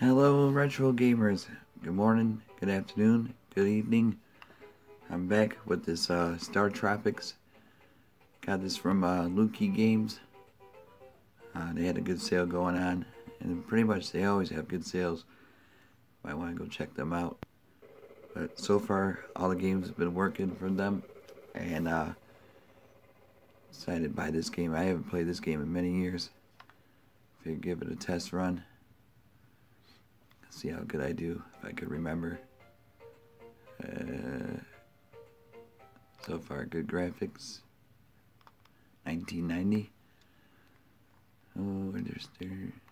Hello retro gamers, good morning, good afternoon, good evening. I'm back with this Star Tropics. Got this from Lukey Games. They had a good sale going on, and pretty much they always have good sales. Might want to go check them out. But so far all the games have been working for them, and decided to buy this game. I haven't played this game in many years. Figured give it a test run. See how good I do, if I could remember. So far, good graphics. 1990. Oh, there's there.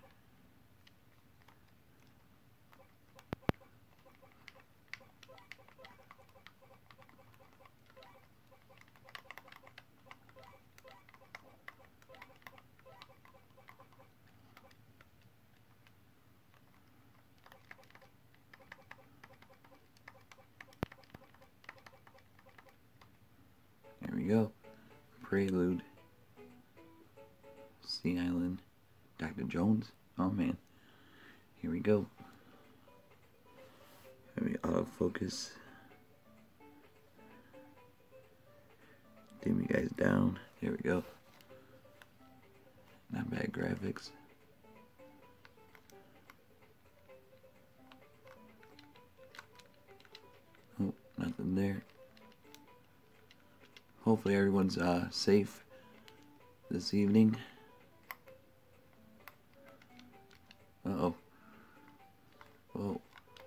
There we go. Prelude. Sea Island. Dr. Jones. Oh man. Here we go. Let me autofocus. Dim you guys down. There we go. Not bad graphics. Oh, nothing there. Hopefully everyone's safe this evening. Uh-oh. Whoa.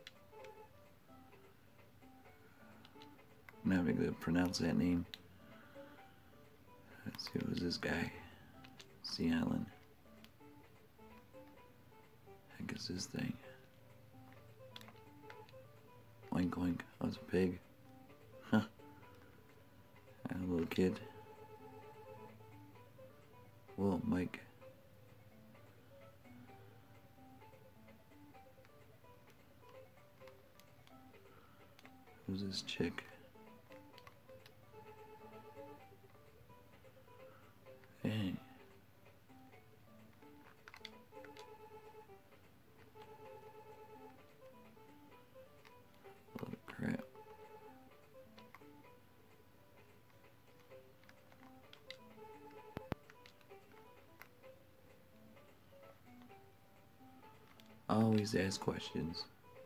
I'm not even going to pronounce that name. Let's see, who's this guy? Sea Island. Heck is this thing? Oink oink. Oh, it's a pig. Huh. A little kid. Whoa, Mike. Who's this chick? Dang. Load of crap. Always ask questions.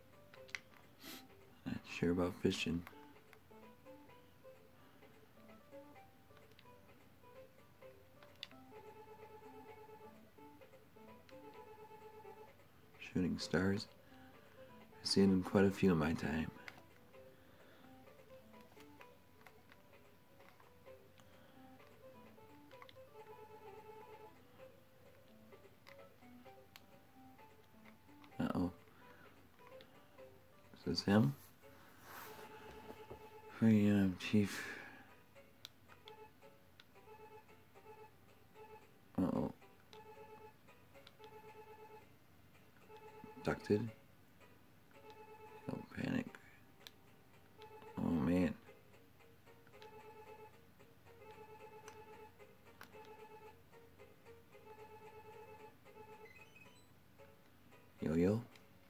Not sure about fishing. Shooting stars. I've seen them quite a few in my time. Uh-oh. Is this him? Chief. Uh-oh. Abducted? Don't panic. Oh man. Yo-yo.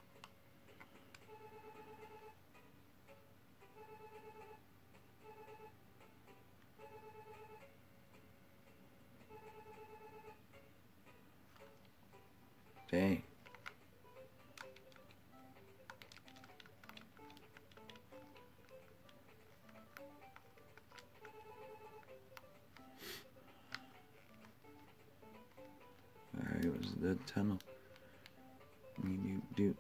Dang. Alright, it was the tunnel. You do.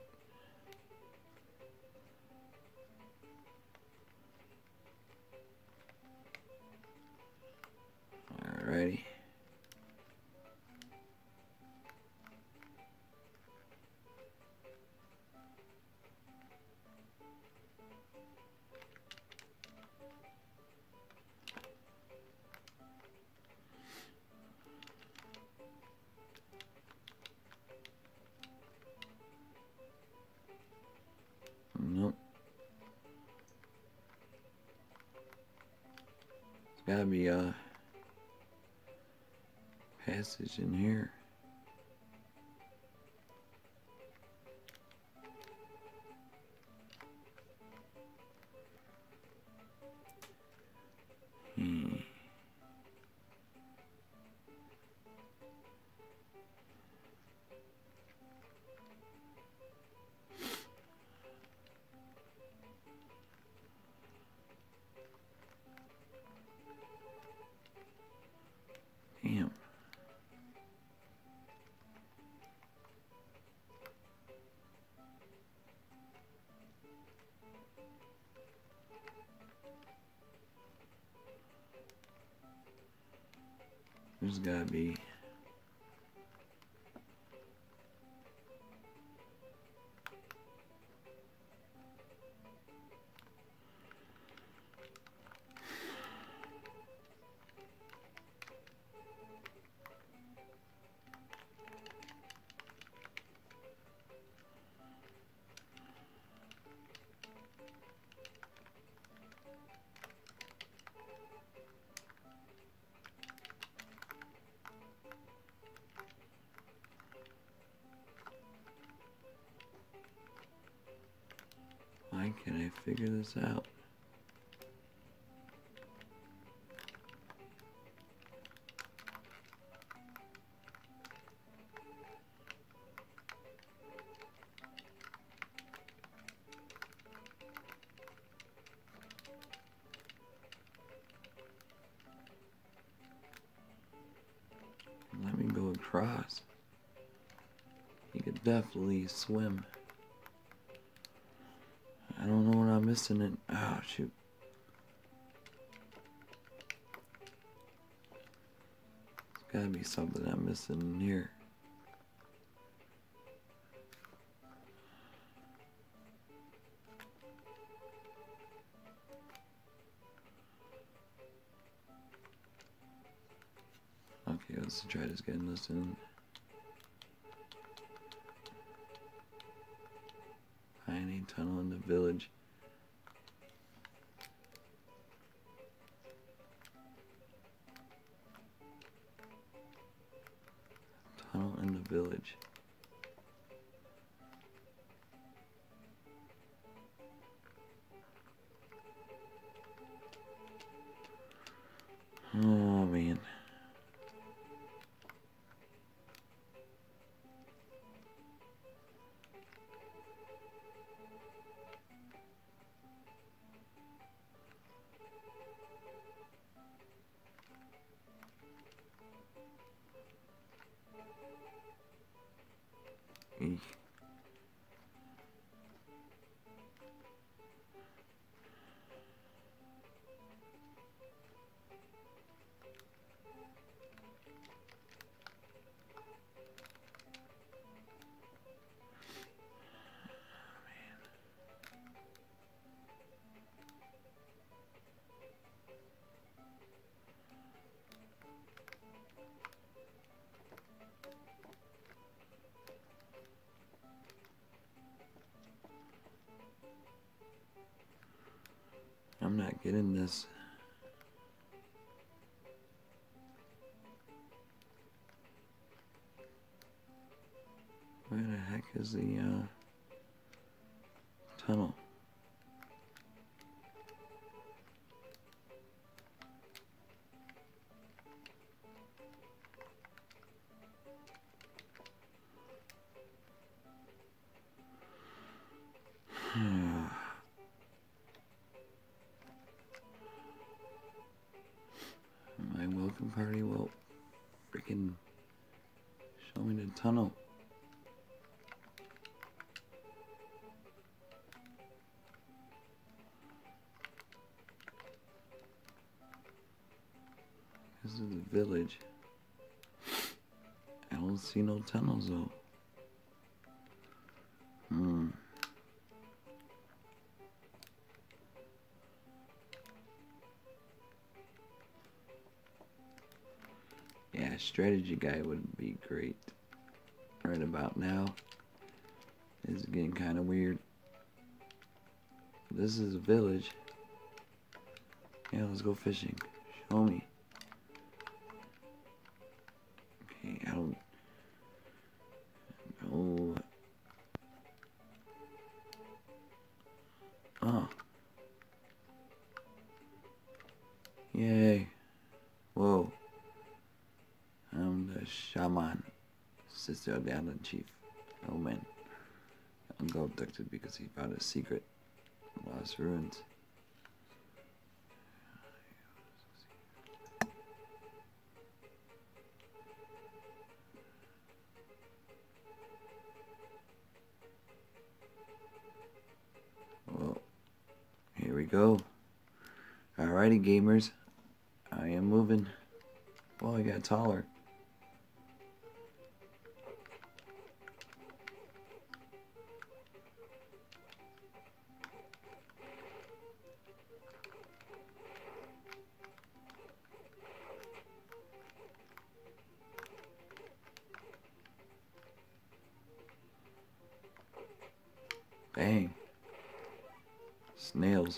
Alrighty. Nope. There's gotta be a passage in here. Hmm. Damn. There's gotta be. Why can't I figure this out? Let me go across. He could definitely swim. I don't know what I'm missing it. Oh, shoot. There's gotta be something I'm missing in here. Okay, let's try just getting this in. Find a tunnel in the village. Tunnel in the village. Oh man. Eek. I'm not getting this. Where the heck is the tunnel? My welcome party will freaking show me the tunnel. This is the village. I don't see no tunnels though. Yeah, strategy guy would be great. Right about now. This is getting kind of weird. This is a village. Yeah, let's go fishing. Show me. Okay, I don't know. Oh. Yay. Whoa. I'm the shaman. Sister of the island chief. Oh man. Uncle abducted because he found a secret. Lost ruins. Well, here we go. Alrighty, gamers. I am moving. Well, I got taller. Dang. Snails.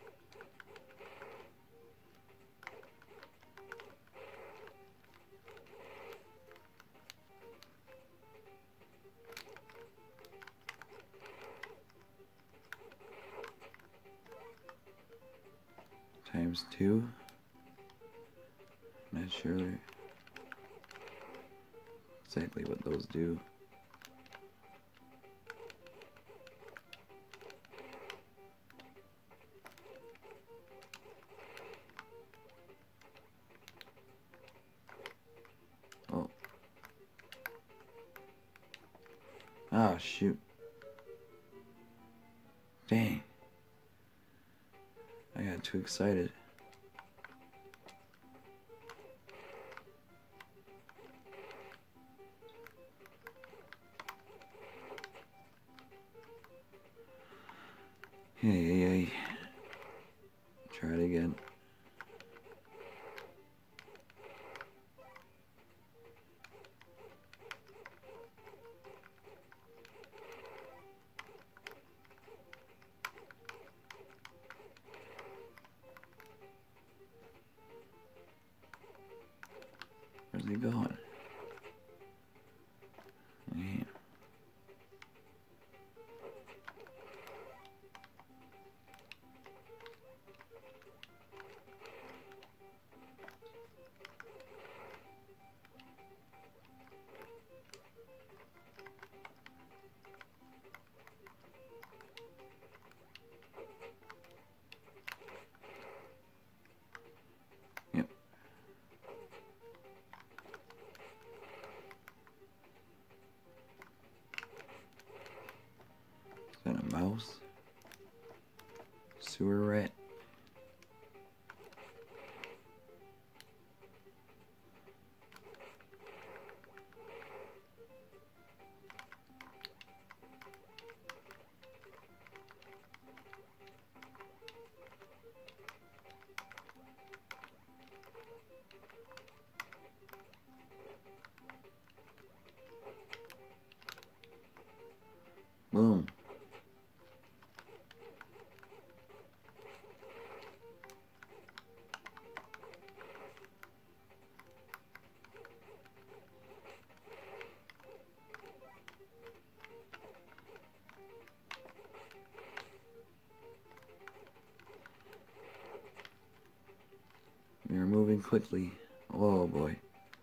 Times 2. Not sure exactly what those do. Oh. Ah, shoot. Dang. I got too excited. Hey. Try it again. Where's he going? Yeah. Yep. Is that a mouse? Sewer rat? Boom. We are moving quickly. Oh boy.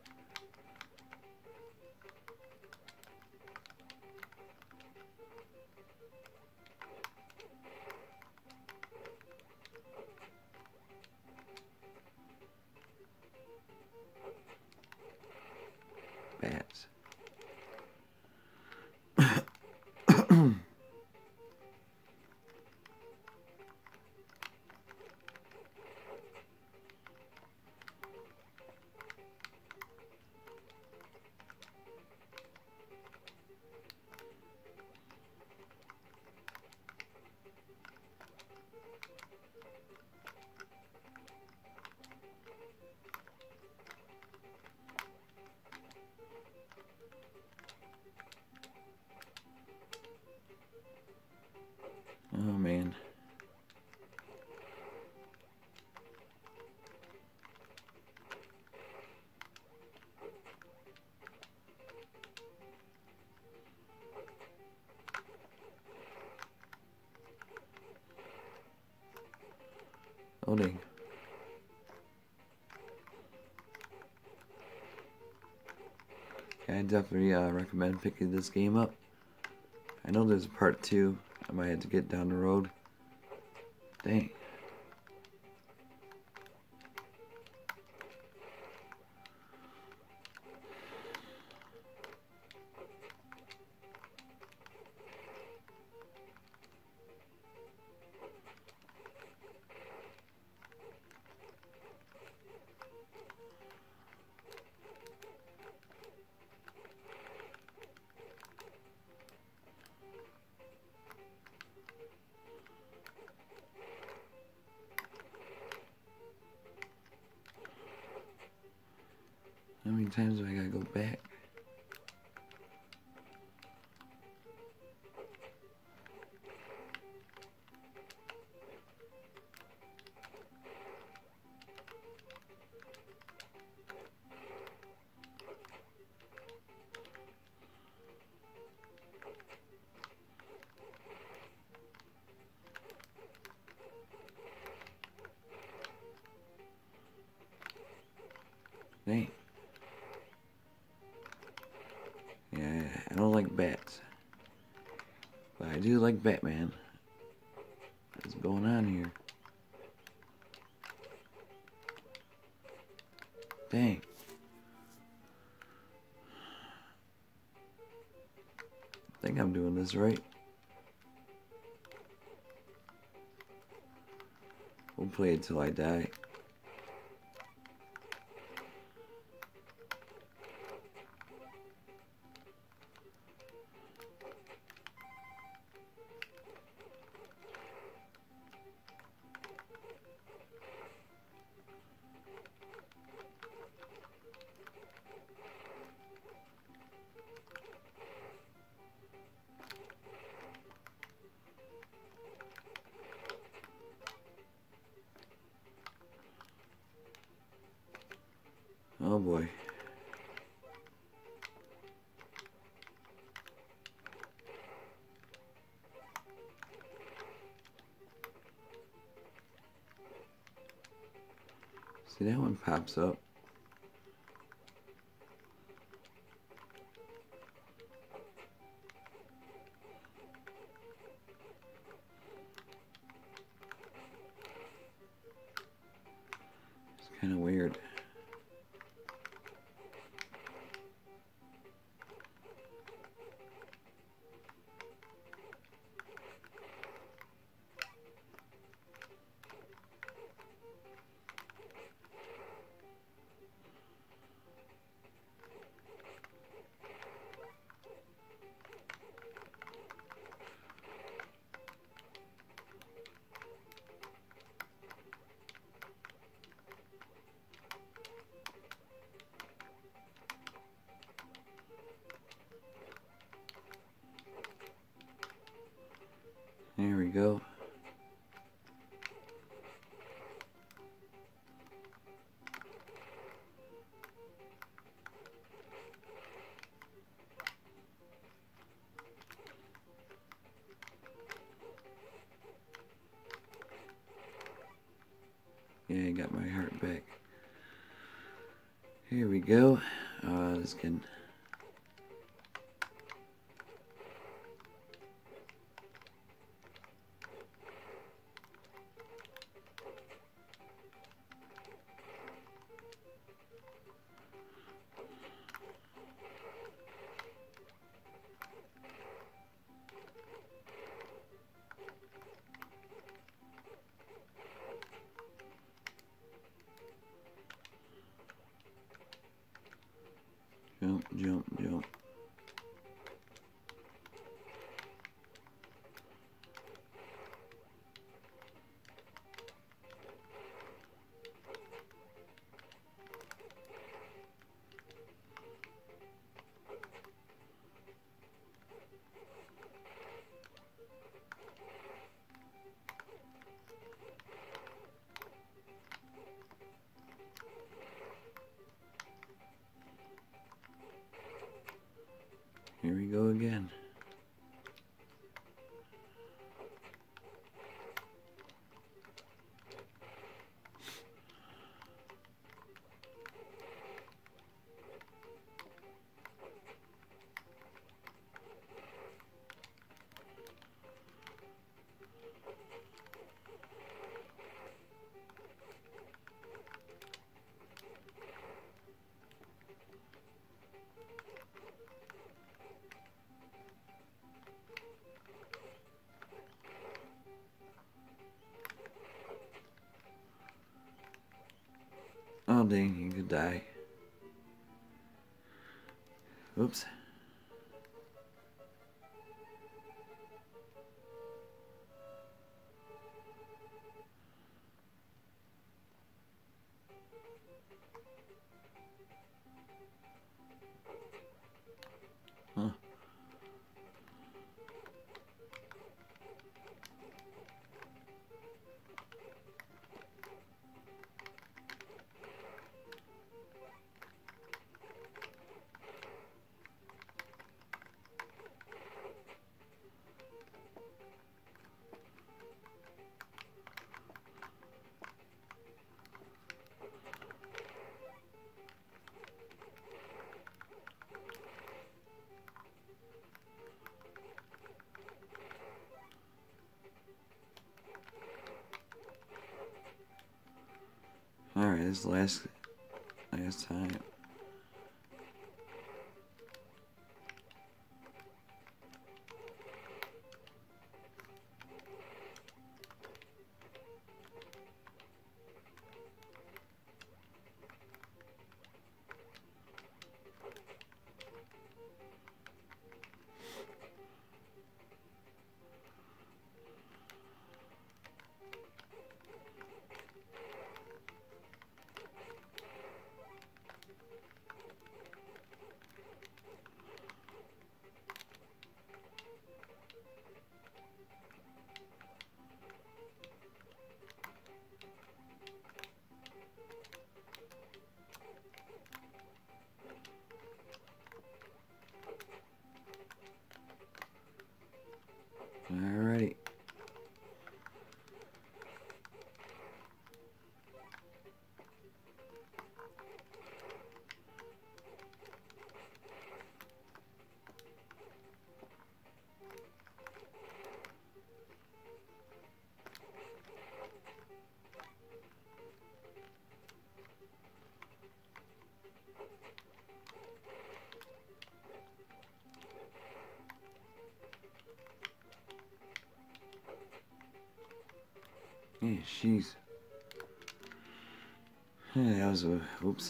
Bats. Oh man. Loading. I definitely recommend picking this game up. I know there's a part 2. I might have to get down the road. Dang. How many times do I gotta go back? Dang. Yeah, I don't like bats. But I do like Batman. What's going on here? Dang. I think I'm doing this right. We'll play it till I die. Oh boy. See, that one pops up. It's kind of weird. There we go. Yeah, I got my heart back. Here we go. This can... Jump, jump, jump. Here we go again. dang, you could die. Oops. Huh. Alright, this last time. Alrighty. Yeah, jeez. Yeah, that was a oops.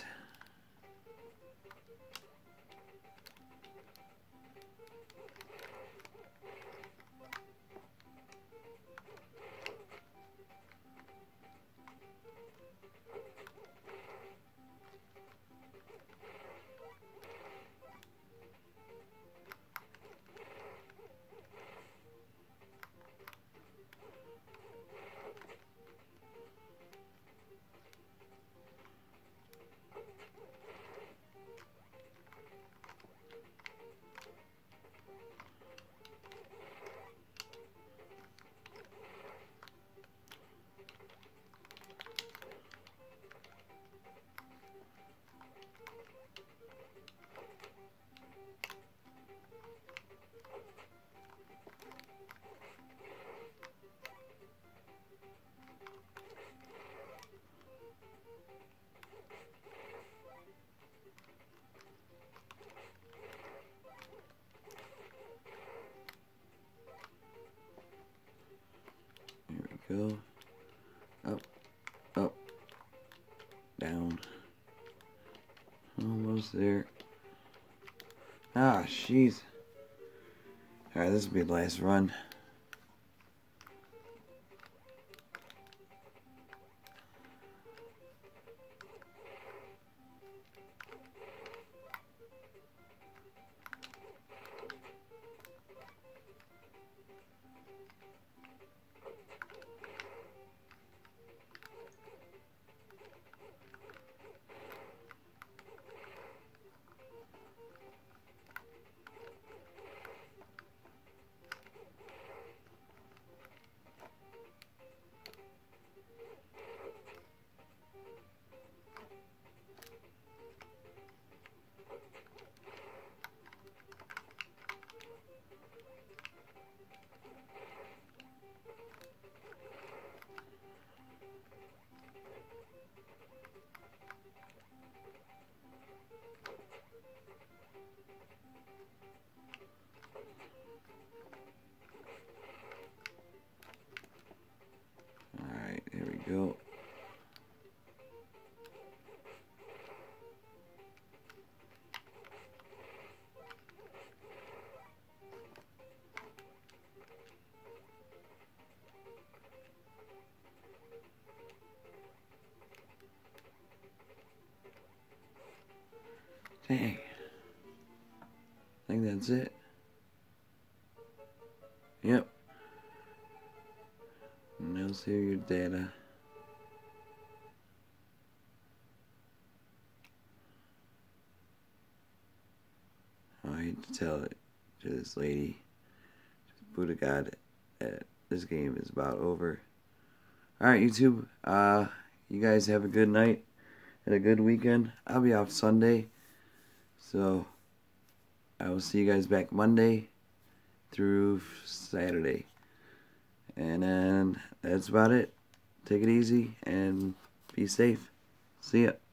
Go up, up, down, almost there. Ah, jeez. Alright, this will be the last run. Alright, here we go. Dang. I think that's it. Yep. No serious data. I hate to tell it to this lady. Buddha God, this game is about over. Alright, YouTube. You guys have a good night and a good weekend. I'll be off Sunday. So, I will see you guys back Monday through Saturday. And then, that's about it. Take it easy and be safe. See ya.